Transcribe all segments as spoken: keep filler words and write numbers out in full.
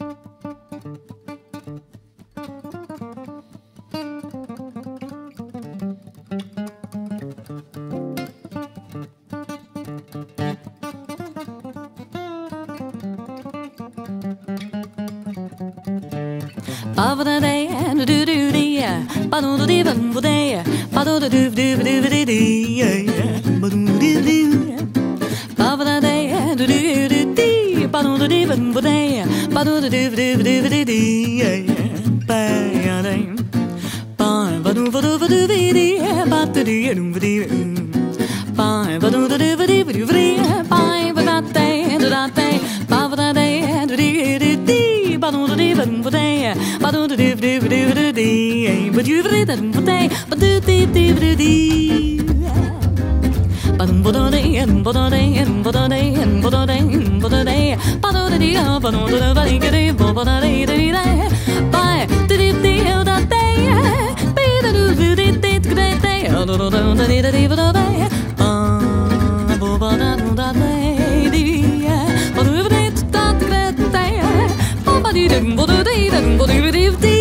Ba ba da day and do do dee ba do do dee ba do day ba do do do do do do dee ba do do do ba ba da day and do do do dee ba do do dee ba do day ba do do do do do do dee ba ya day ba ba do ba do ba do dee ba do dee do dee ba ba do do do do do dee ba ba da day do da day ba ba da day and do do do dee ba do do dee ba do day ba do do do do do do dee ba do do do do day ba do do do do dee ba do do day ba do day ba do day ba do day ba do day ba do do dee ba do do ba dee dee ba ba da dee dee day ba do do dee da day ba do do do dee dee dee day do do do dee dee ba do day ba ba da do da day dee ba do do dee da dee day ba ba dee dee ba do dee dee ba do dee dee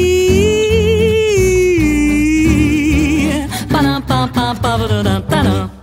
Ba da ba ba ba ba da da da.